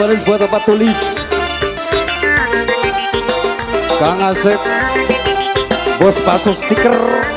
manis buat tempat tulis Kang Asep, bos pasok stiker.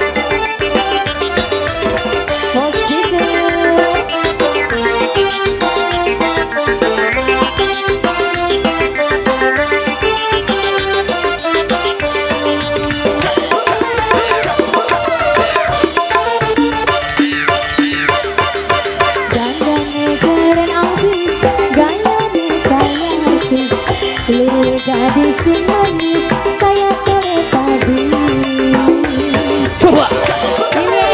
Gadis manis kayak kereta bis. Coba ini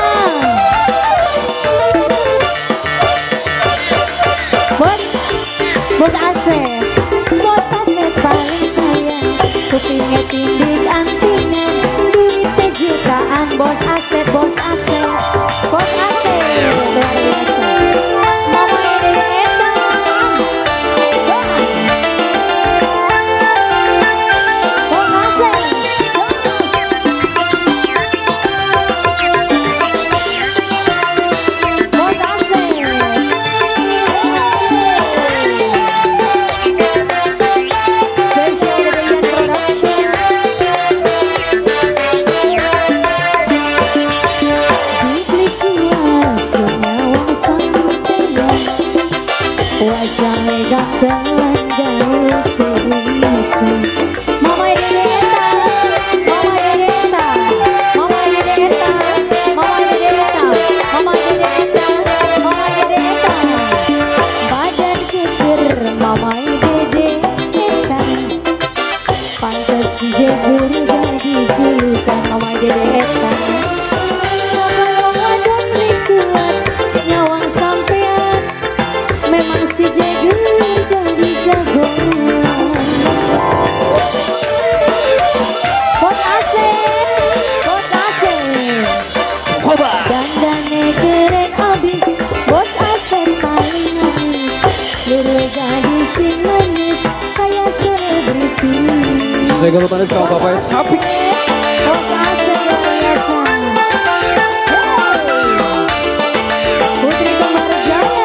bos Asep, bos Asep paling sayang. Kupingnya tindik antingan, duitnya jutaan. Bos Asep, bos Asep, bos Asep luar biasa. Mama ini wajahnya ganteng jauh bisa. Mama ini eta, mama ini eta, mama ini eta, mama ini eta, mama ini eta, mama ini eta. Badan keker, mama ini eta. Pantes jeger jadi julukan mama ini eta. Sebelum wadon kuat nyawang sampean. Memang si Jeger dari jagoan. Bos Asep, bos Asep, dandane keren abis. Bos Asep paling manis, lirih gadis manis kayak selebritis. Saya kalau manis kalau bapaknya sapi. Bos Asep luar biasa. Putri Kembar Jaya.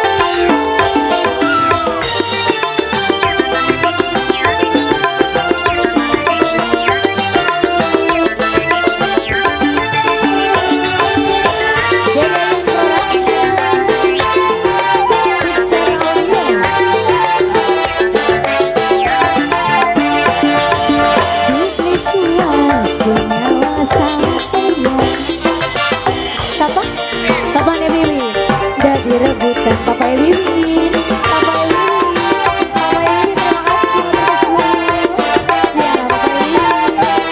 Direbutan Papa Wiwin, Papa Wiwin, Papa Wiwin, terima kasih atas semuanya. Siapa Papa Wiwin?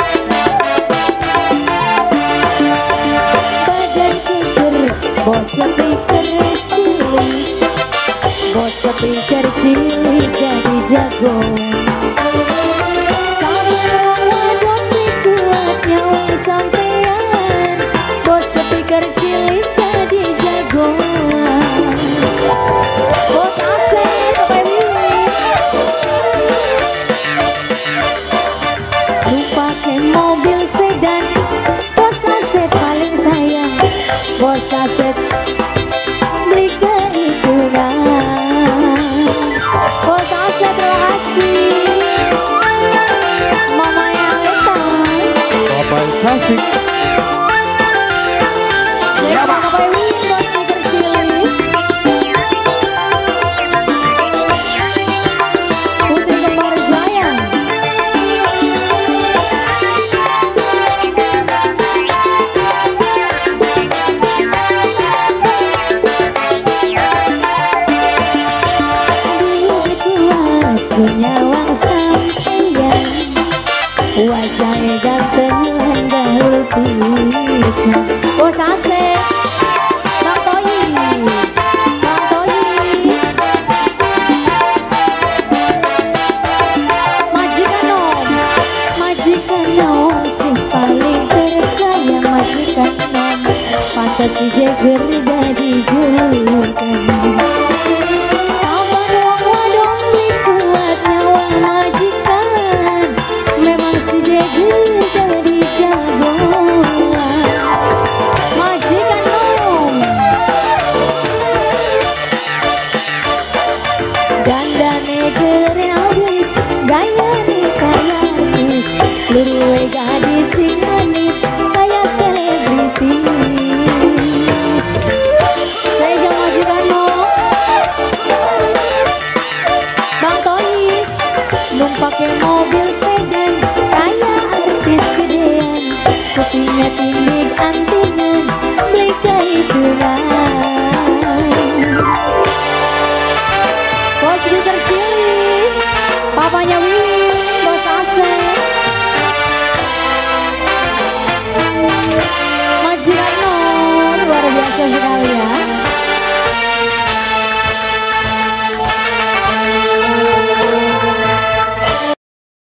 Badan keker, bos speaker cilik, bos speaker cilik jadi jago. Sama wadon kuat nyawang sampean, bos speaker cilik jadi jago. Bos Asep, Papa Wiwin, lu pakai mobil sedan. Bos Asep paling sayang. Bos Asep beli kehitungan. Bos Asep terima kasih. Mama yang eta, Papa Safik. Papa Wiwin, bos speaker cilik. Putri Kembar Jaya. Nyawang sampeyan, wajahnya ganteng gaul pisan. Bos Asep, Bang Toyi, Bang Toyi, majikan nom sing paling tersayang. Majikan nom pantas